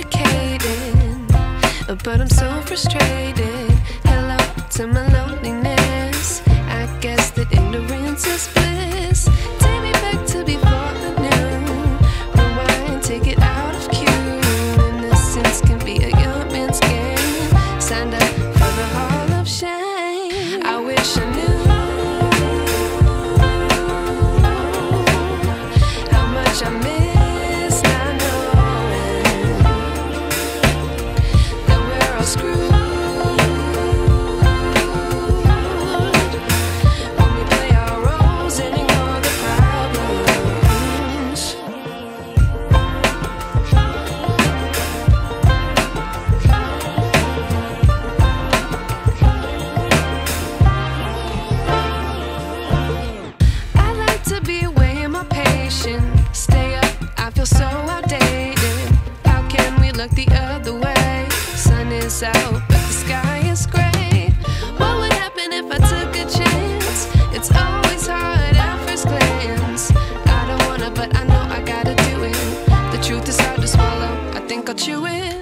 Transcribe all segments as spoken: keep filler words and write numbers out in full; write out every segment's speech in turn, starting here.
educated, but I'm so frustrated. Hello to my loneliness. I guess that ignorance is bliss. Take me back to before I knew. Rewind, take it out of cue. Innocence can be a young man's game. Signed up for the hall of shame. I wish I knew how much I miss not knowing that we're all screwed. Stay up, I feel so outdated. How can we look the other way? Sun is out, but the sky is gray. What would happen if I took a chance? It's always hard at first glance. I don't wanna, but I know I gotta do it. The truth is hard to swallow, I think I'll chew it.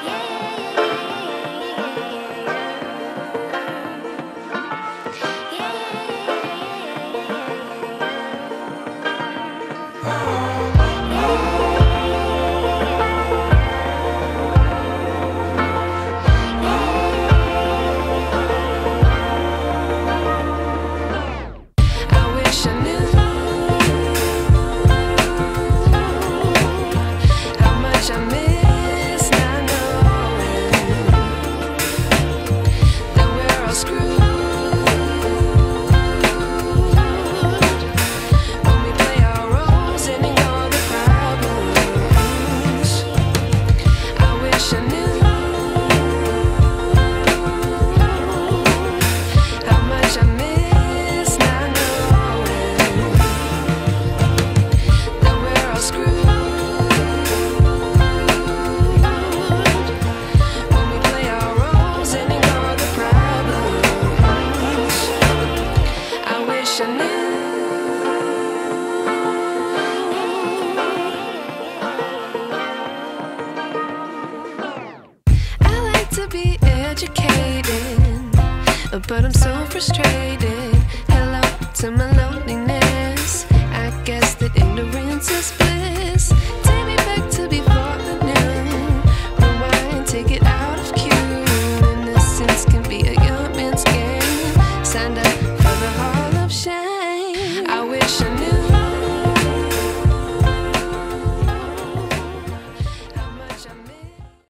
To be educated, but I'm so frustrated. Hello to my